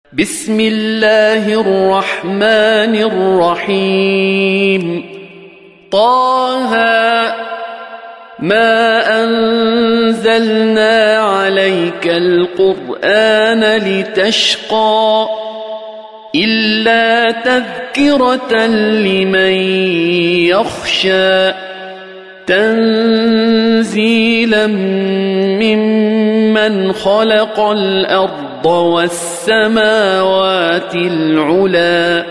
بسم الله الرحمن الرحيم طه ما أنزلنا عليك القرآن لتشقى إلا تذكرة لمن يخشى تنزيلا ممن خلق الأرض والسماوات العلى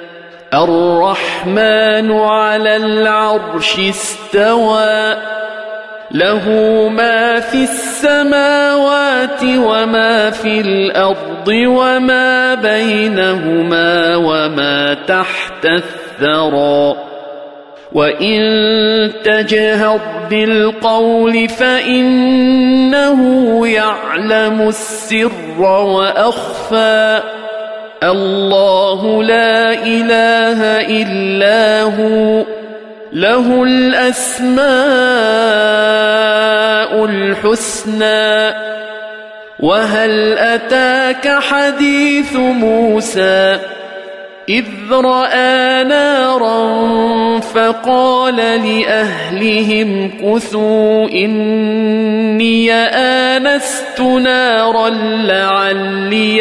الرحمن على العرش استوى له ما في السماوات وما في الأرض وما بينهما وما تحت الثرى وإن تجهر بالقول فإنه يعلم السر وأخفى الله لا إله إلا هو له الأسماء الحسنى وهل أتاك حديث موسى إذ رأى نارا فقال لأهلهم كثوا إني آنست نارا لعلي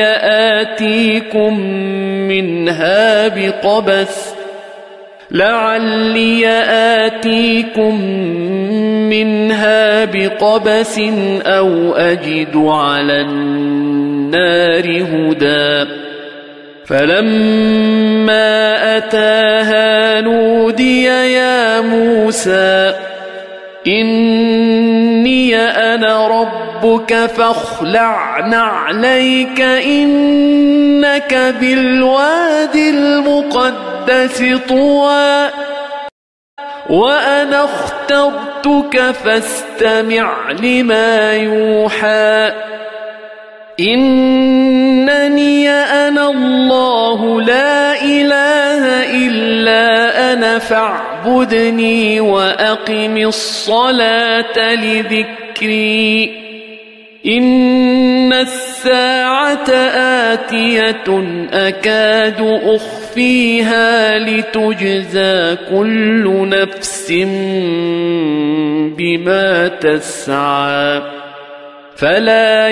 آتيكم منها بقبس أو أجد على النار هدى فلما أتاها نودي يا موسى إني أنا ربك فاخلع نعليك إنك بالوادي المقدس طوى وأنا اخترتك فاستمع لما يوحى إنني أنا الله لا إله إلا أنا فاعبدني وأقم الصلاة لذكري إن الساعة آتية أكاد أخفيها لتجزى كل نفس بما تسعى فلا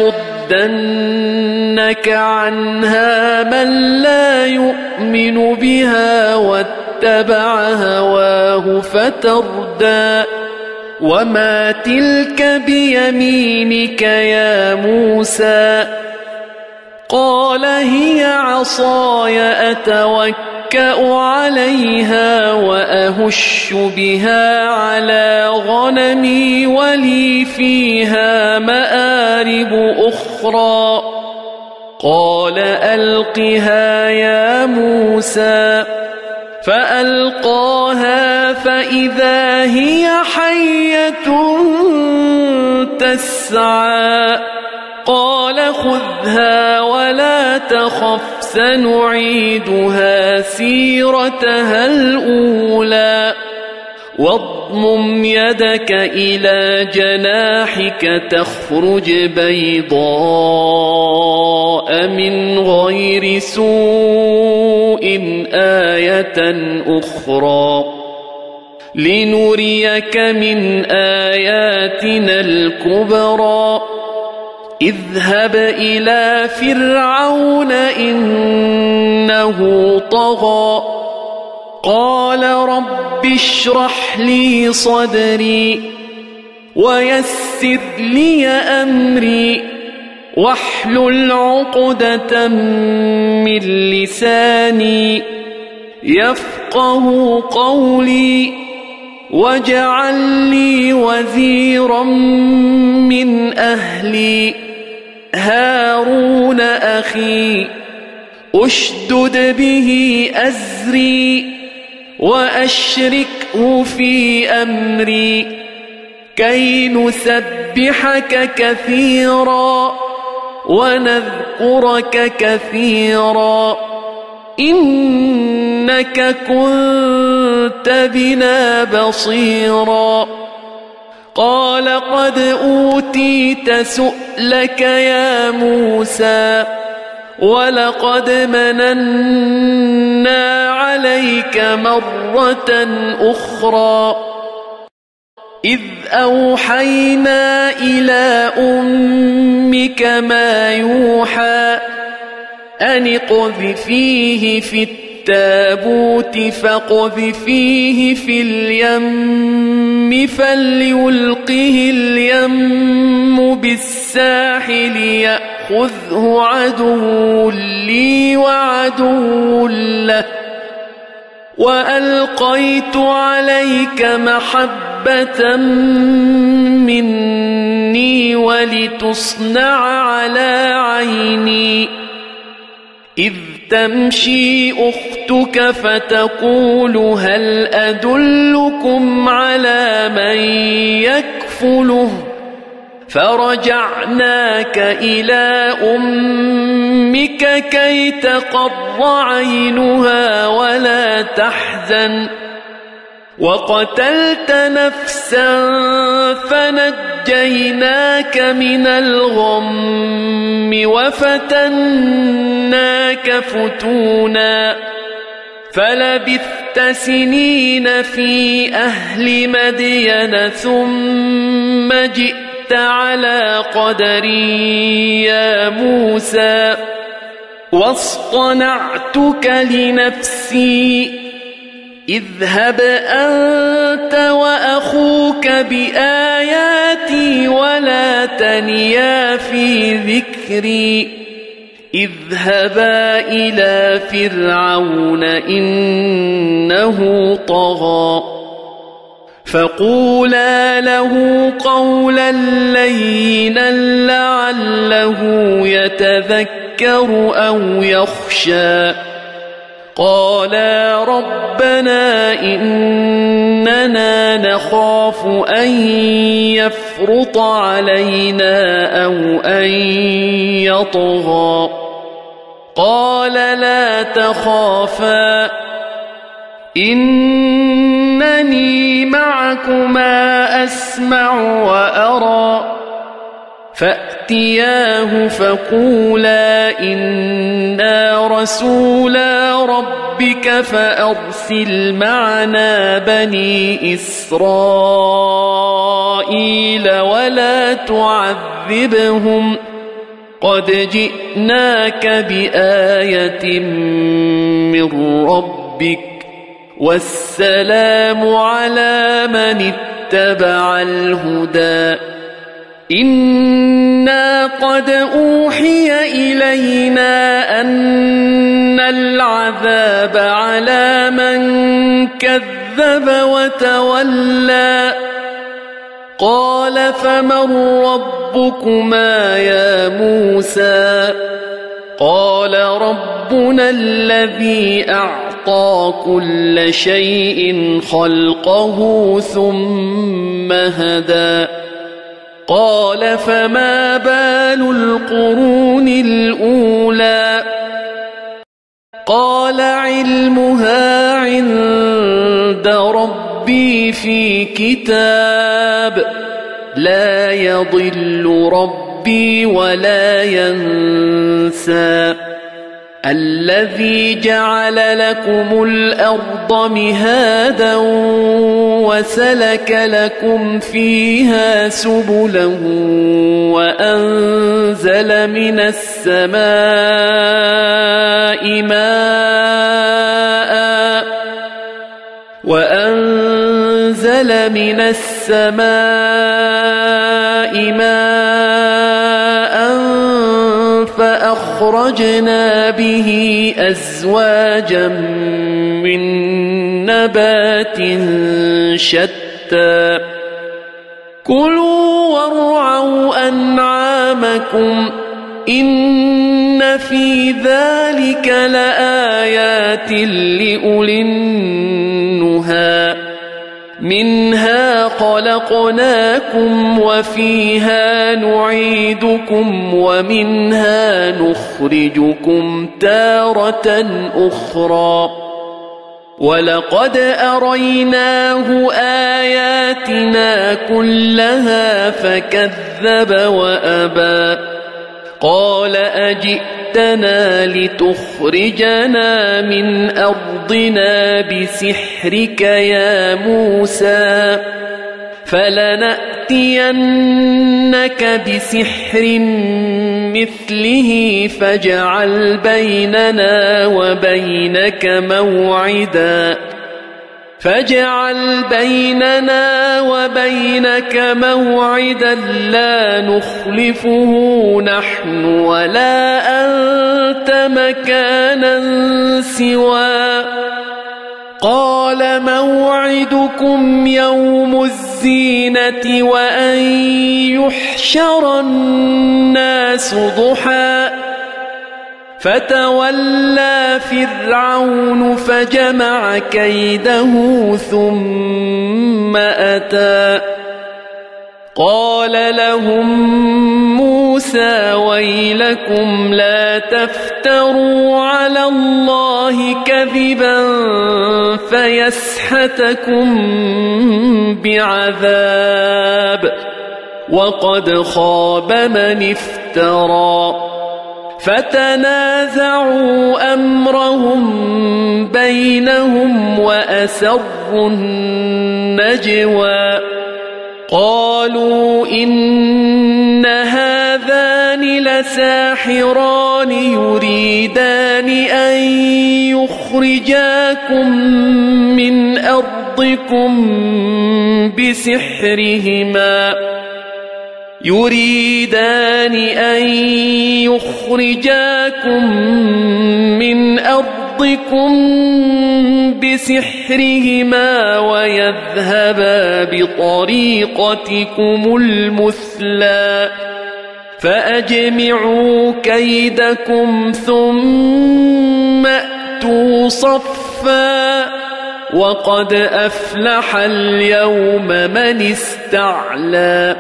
يصدنك عنها من لا يؤمن بها واتبع هواه فتردى وما تلك بيمينك يا موسى قال هي عصاي أتوكأ عليها وأهش بها على غنمي ولي فيها مآرب أخرى قال ألقها يا موسى فألقاها فإذا هي حية تسعى قال خذها ولا تخف سنعيدها سيرتها الأولى واضمم يدك إلى جناحك تخرج بيضاء من غير سوء آية أخرى لنريك من آياتنا الكبرى اذهب إلى فرعون إنه طغى قال رب اشرح لي صدري ويسر لي أمري واحلل عقدة من لساني يفقه قولي واجعل لي وزيرا من أهلي هارون أخي أشدد به أزري وأشركه في أمري كي نسبحك كثيرا ونذكرك كثيرا إنك كنت بنا بصيرا قال قد أوتيت سؤلك يا موسى ولقد مننا عليك مرة أخرى إذ أوحينا إلى أمك ما يوحى أن اقذفيه في التابوت فاقذفيه في اليم فليلقه اليم بالساحل يأخذه عدو لي وعدو له وألقيت عليك محبة مني ولتصنع على عيني إذ تمشي أختك فتقول هل أدلكم على من يكفله فرجعناك إلى أمك كي تقر عينها ولا تحزن وقتلت نفسا فنجيناك من الغم وفتناك فتونا فلبثت سنين في أهل مدين ثم جئت على قدري يا موسى واصطنعتك لنفسي اذهب أنت وأخوك بآياتي ولا تنيا في ذكري اذهبا إلى فرعون إنه طغى فقولا له قولا لينا لعله يتذكر أو يخشى قالا ربنا إننا نخاف أن يفرط علينا أو أن يطغى قال لا تخافا إنني معكما أسمع وأرى فأتياه فقولا إنا رسولا ربك فأرسل معنا بني إسرائيل ولا تعذبهم قد جئناك بآية من ربك والسلام على من اتبع الهدى إنا قد أوحي إلينا أن العذاب على من كذب وتولى قال فمن ربكما يا موسى قال ربنا الذي أعطى كل شيء خلقه ثم هدى قال فما بال القرون الأولى قال علمها عند ربي في كتاب لا يضل ربي ولا ينسى الذي جعل لكم الأرض مهادا وسلك لكم فيها سبلا وأنزل من السماء ماء فأخرجنا به أزواجا من نبات شتى كلوا وارعوا أنعامكم إن في ذلك لآيات لأولي النهى منها خلقناكم وفيها نعيدكم ومنها نخرجكم تارة أخرى ولقد أريناه آياتنا كلها فكذب وأبى قال أجئتنا لتخرجنا من أرضنا بسحرك يا موسى فلنأتينك بسحر مثله فاجعل بيننا وبينك موعدا لا نخلفه نحن ولا أنت مكانا سواه قال موعدكم يوم الزينة وأن يحشر الناس ضحى فتولى فرعون فجمع كيده ثم أتى قال لهم موسى ويلكم لا تفتروا على الله كذبا فيسحتكم بعذاب وقد خاب من افترى فتنازعوا أمرهم بينهم وأسروا النجوى قالوا إن هذان لساحران يريدان أن يخرجاكم من أرضكم بسحرهما ويذهبا بطريقتكم المثلى فأجمعوا كيدكم ثم أتوا صفا وقد أفلح اليوم من استعلى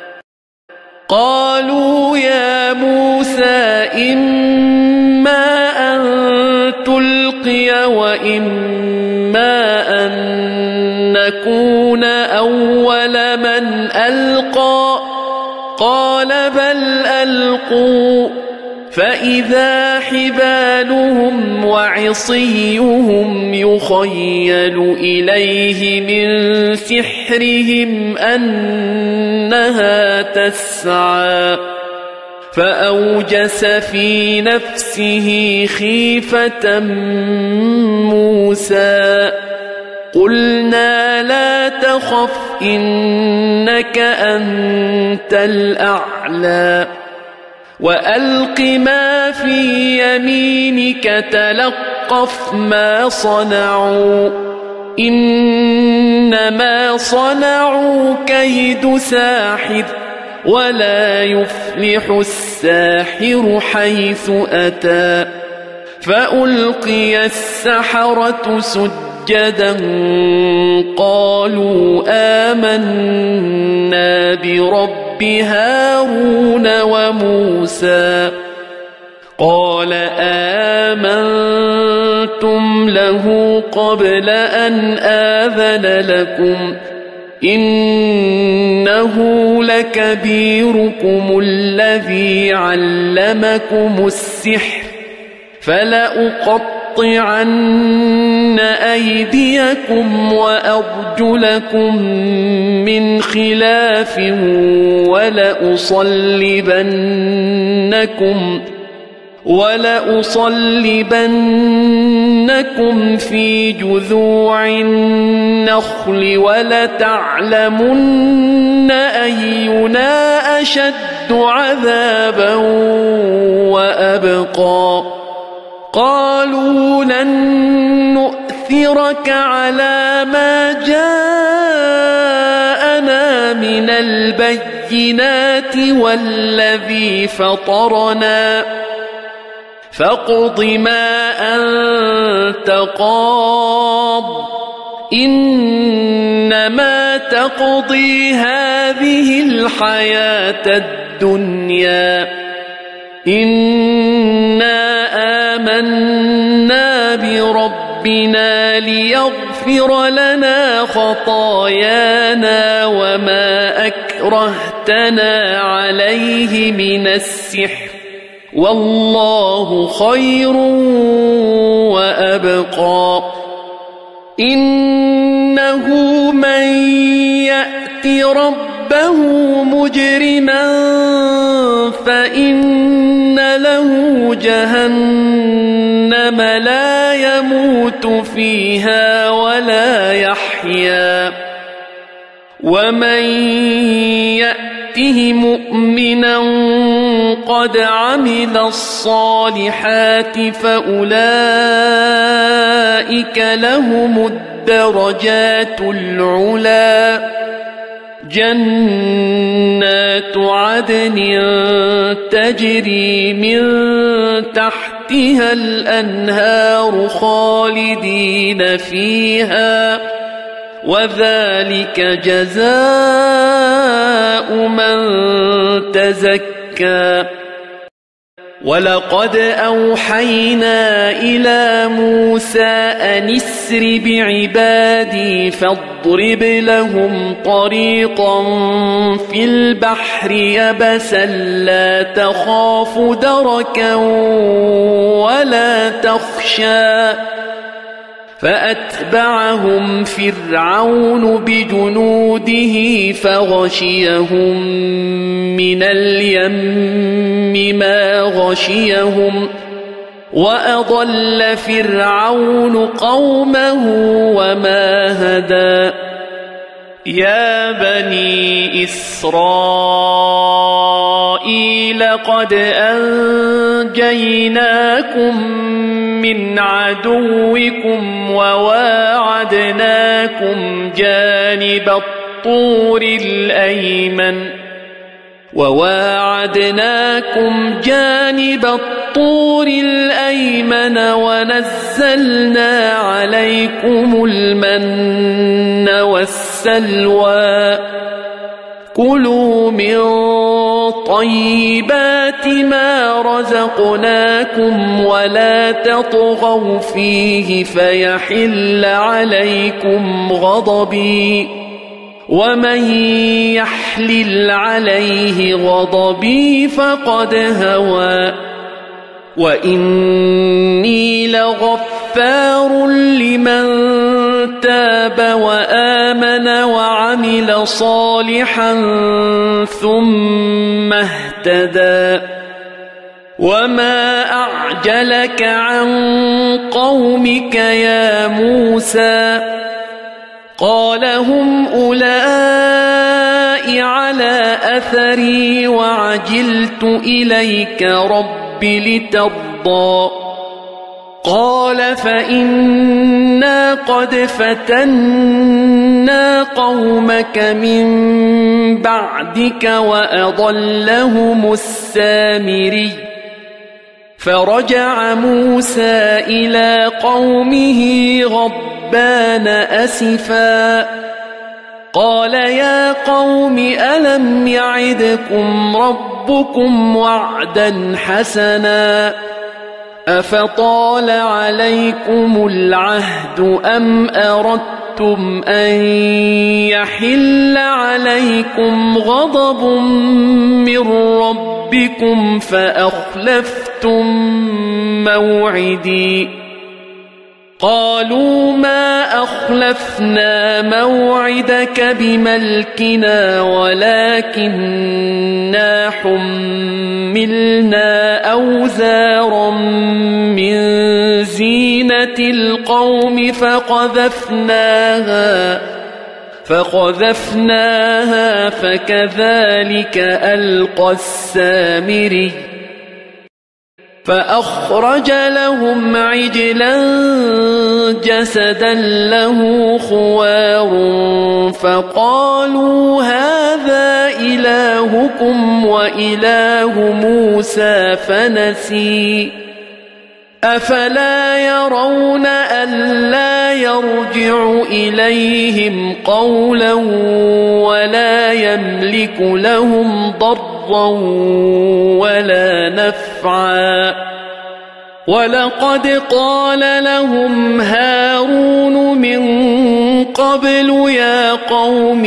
قالوا يا موسى إما أن تلقي وإما أن نكون أول من ألقى قال بل ألقوا فإذا حبالهم وعصيهم يخيل إليه من سحرهم أنها تسعى فأوجس في نفسه خيفة موسى قلنا لا تخف إنك أنت الأعلى وألق ما في يمينك تلقف ما صنعوا إنما صنعوا كيد ساحر ولا يفلح الساحر حيث أتى فألقي السحرة سجدا قالوا آمنا برب هارون وموسى قال آمنتم له قبل أن آذن لكم إنه لكبيركم الذي علمكم السحر فلأقطعن أيديكم وأرجلكم من خلاف ولأصلبنكم في جذوع النخل ولتعلمن أينا أشد عذابا وأبقى قالوا لن نؤثرك على ما جاءنا من البينات والذي فطرنا فاقض ما أنت قاض إنما تقضي هذه الحياة الدنيا إنا آمنا بربنا ليغفر لنا خطايانا وما أكرهتنا عليه من السحر والله خير وأبقى إنه من يأت ربه مجرما فإن له جهنم لا يموت فيها ولا يحيا ومن يأته مؤمنا قد عمل الصالحات فأولئك لهم الدرجات العلى جنات عدن تجري من تحتها الأنهار خالدين فيها وذلك جزاء من تزكى ولقد أوحينا إلى موسى أن اسر بعبادي فاضرب لهم طريقا في البحر يبسا لا تخاف دركا ولا تخشى فأتبعهم فرعون بجنوده فغشيهم من اليم ما غشيهم وأضل فرعون قومه وما هدى يا بني إسرائيل قد أنجيناكم من عدوكم وواعدناكم جانب الطور الأيمن ونزلنا عليكم المن والسلوى كلوا من طيبات ما رزقناكم ولا تطغوا فيه فيحل عليكم غضبي ومن يحلل عليه غضبي فقد هوى وإني لغفار لمن تاب وآمن وعمل صالحا ثم اهتدى وما أعجلك عن قومك يا موسى قال هم أولئك على أثري وعجلت إليك رب لترضى قال فإنا قد فتنا قومك من بعدك وأضلهم السامري فرجع موسى إلى قومه غضبان أسفا قال يا قوم ألم يعدكم ربكم وعدا حسنا أفطال عليكم العهد أم أردتم أن يحل عليكم غضب من ربكم فأخلفتم موعدي قالوا ما أخلفنا موعدك بملكنا ولكننا حملنا أوزارا من زينة القوم فقذفناها فكذلك ألقى السامري فأخرج لهم عجلا جسدا له خوار فقالوا هذا إلهكم وإله موسى فنسي أفلا يرون ألا يرجع إليهم قولا ولا يملك لهم ضرا ولا نفعا ولقد قال لهم هارون من قبل يا قوم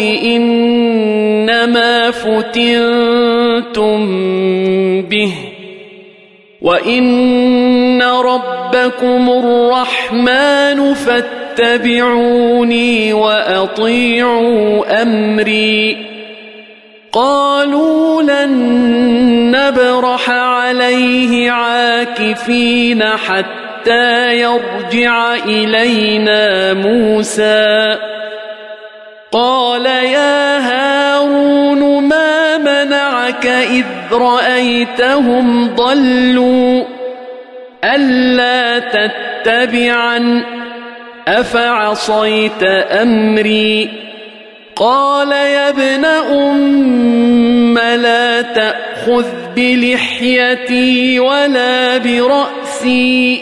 إنما فتنتم به وإن ربكم الرحمن فاتبعوني وأطيعوا أمري قالوا لن نبرح عليه عاكفين حتى يرجع إلينا موسى قال يا هارون ما منعك إذ رأيتهم ضلوا ألا تتبعن أفعصيت أمري قال يا ابن أم لا تأخذ بلحيتي ولا برأسي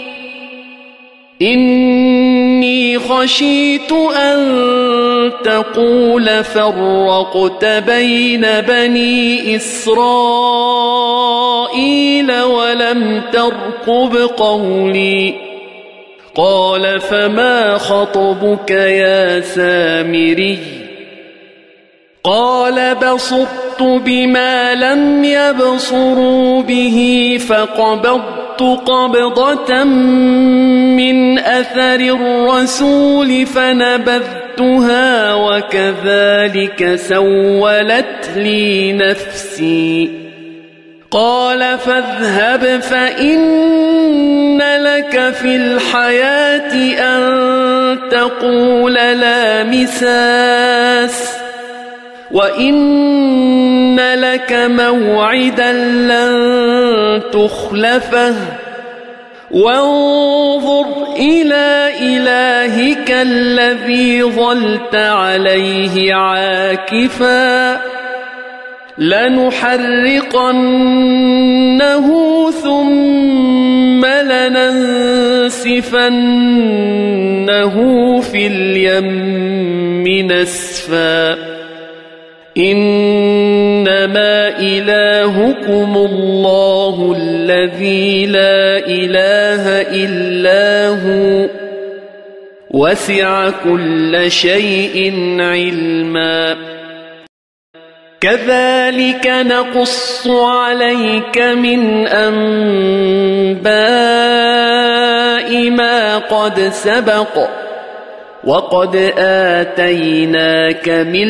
إني خشيت أن تقول فرقت بين بني إسرائيل ولم ترقب قولي قال فما خطبك يا سامري قال بصرت بما لم يبصروا به فقبضت قبضة من أثر الرسول فنبذتها وكذلك سولت لي نفسي قال فاذهب فإن لك في الحياة أن تقول لا مساس وإن لك موعدا لن تخلفه وانظر إلى إلهك الذي ظلت عليه عاكفا لنحرقنه ثم لننسفنه في اليم نسفا إنما إلهكم الله الذي لا إله إلا هو وسع كل شيء علما كذلك نقص عليك من أنباء ما قد سبق وقد آتيناك من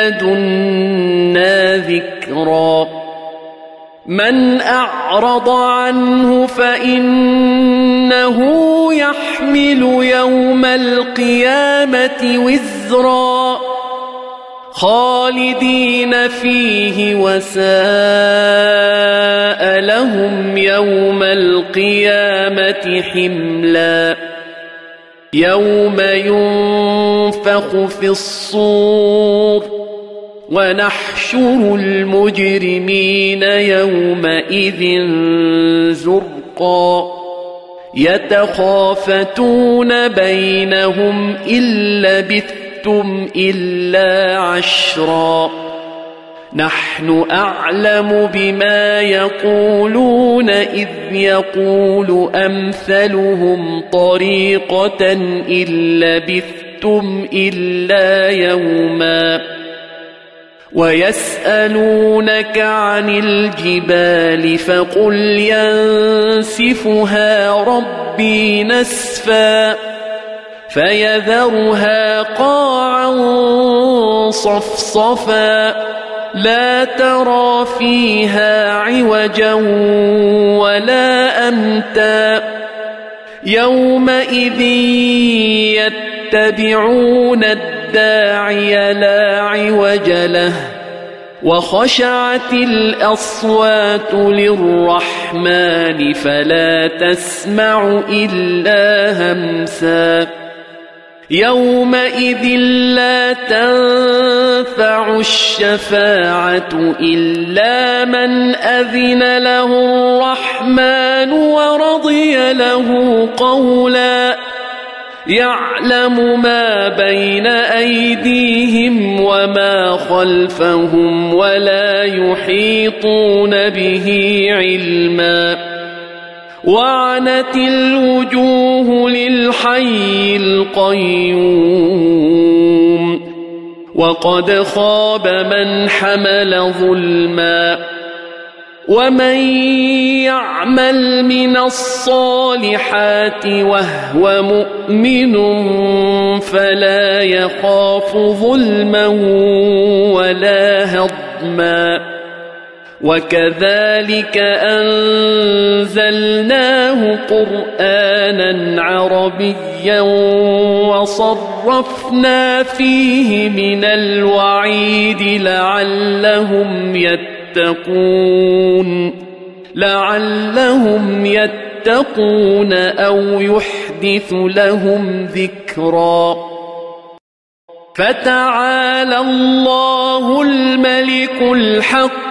لدنا ذكرا من أعرض عنه فإنه يحمل يوم القيامة وزرا خالدين فيه وساء لهم يوم القيامة حملا يوم ينفخ في الصور ونحشر المجرمين يومئذ زرقا يتخافتون بينهم إن لبثتم إلا عشرا نحن أعلم بما يقولون إذ يقول أمثلهم طريقة إن لبثتم إلا يوما ويسألونك عن الجبال فقل ينسفها ربي نسفا فيذرها قاعا صفصفا لا ترى فيها عوجا ولا أمتا يومئذ يتبعون الداعي لا عوج له وخشعت الأصوات للرحمن فلا تسمع إلا همسا يومئذ لا تنفع الشفاعة إلا من أذن له الرحمن ورضي له قولا يعلم ما بين أيديهم وما خلفهم ولا يحيطون به علما وعنت الوجوه للحي القيوم وقد خاب من حمل ظلما ومن يعمل من الصالحات وهو مؤمن فلا يخاف ظلما ولا هضما وكذلك أنزلناه قرآنا عربيا وصرفنا فيه من الوعيد لعلهم يتقون أو يحدث لهم ذكرا فتعالى الله الملك الحق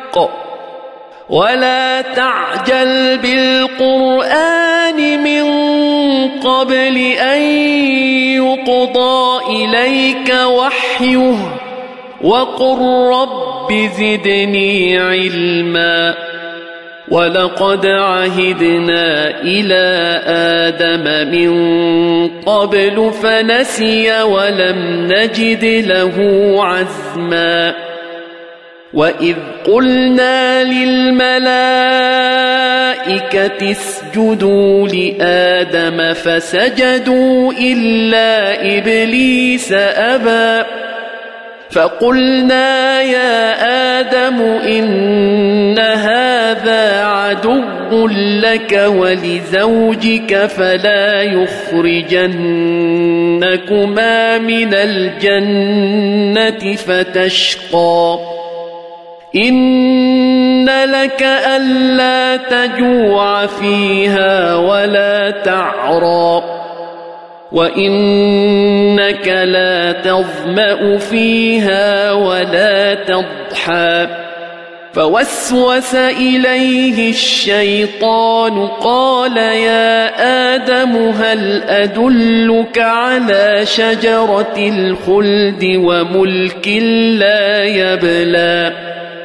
ولا تعجل بالقرآن من قبل أن يقضى إليك وحيه وقل رب زدني علما ولقد عهدنا إلى آدم من قبل فنسي ولم نجد له عزما وإذ قلنا للملائكة اسجدوا لآدم فسجدوا إلا إبليس أبى فقلنا يا آدم إن هذا عدو لك ولزوجك فلا يخرجنكما من الجنة فتشقى إن لك ألا تجوع فيها ولا تعرى وإنك لا تظمأ فيها ولا تضحى فوسوس إليه الشيطان قال يا آدم هل أدلك على شجرة الخلد وملك لا يبلى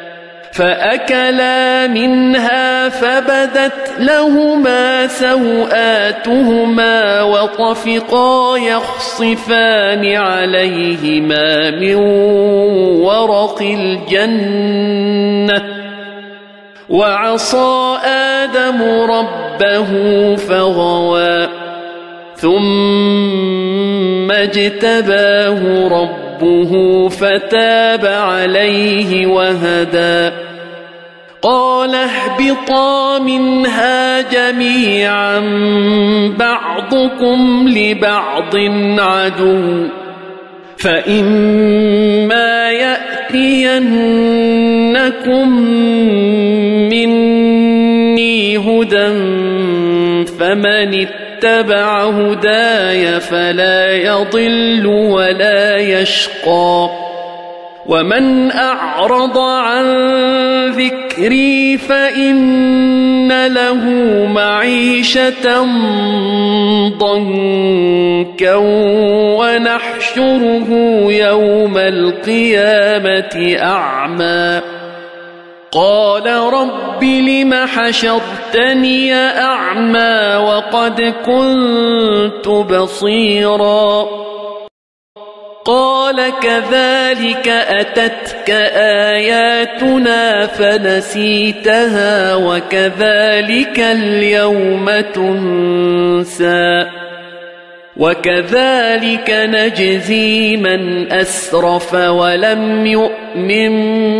فأكلا منها فبدت لهما سوآتهما وطفقا يخصفان عليهما من ورق الجنة وعصى آدم ربه فغوى ثم اجتباه ربه فتاب عليه وهدى قال اهبطا منها جميعا بعضكم لبعض عدو فإما يأتينكم مني هدى فمن اتبع هداي فلا يضل ولا يشقى ومن أعرض عن ذكري فإن له معيشة ضنكا ونحشره يوم القيامة أعمى قال رب لم حشرتني أعمى وقد كنت بصيرا قال كذلك أتتك آياتنا فنسيتها وكذلك اليوم تنسى وكذلك نجزي من أسرف ولم يؤمن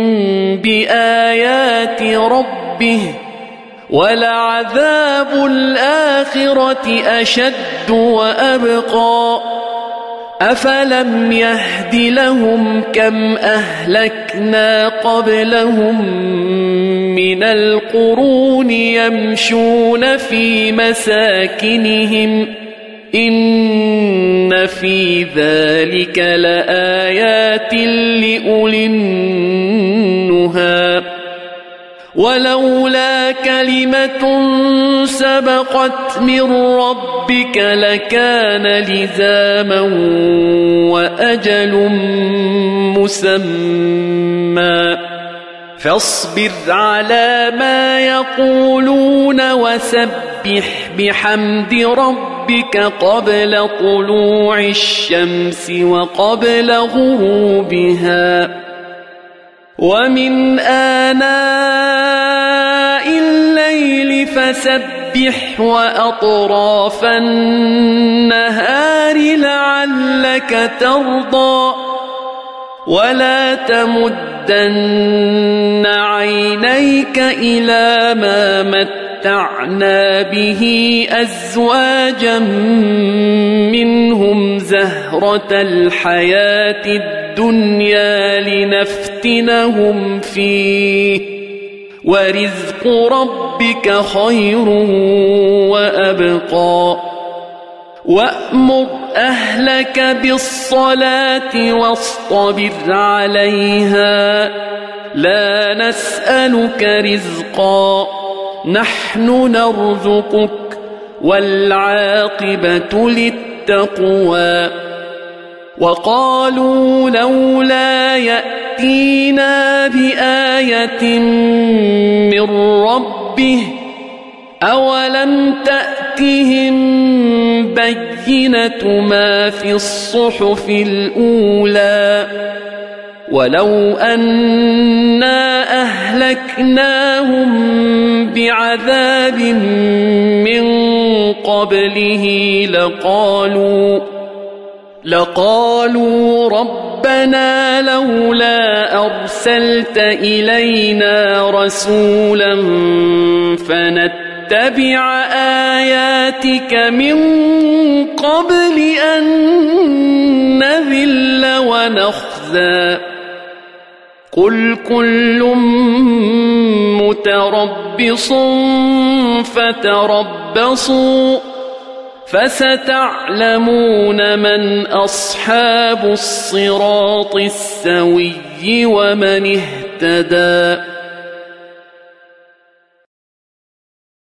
بآيات ربه ولعذاب الآخرة أشد وأبقى أفلم يهد لهم كم أهلكنا قبلهم من القرون يمشون في مساكنهم إن في ذلك لآيات لأولي النهى ولولا كلمة سبقت من ربك لكان لزاما وأجل مسمى فاصبر على ما يقولون وسبح بحمد ربك قبل طلوع الشمس وقبل غروبها ومن آناء الليل فسبح وأطراف النهار لعلك ترضى ولا تمدن عينيك إلى ما متعنا به أزواجا منهم زهرة الحياة الدنيا لنفتنهم فيه ورزق ربك خير وأبقى وأمر أهلك بالصلاة واصطبر عليها لا نسألك رزقا نحن نرزقك والعاقبة للتقوى وقالوا لولا يأتينا بآية من ربه أولم تأتهم بينة ما في الصحف الأولى ولو أنا أهلكناهم بعذاب من قبله لقالوا ربنا لولا أرسلت إلينا رسولا فنتبع آياتك من قبل أن نذل ونخزى قل كل متربص فتربصوا فستعلمون من أصحاب الصراط السوي ومن اهتدى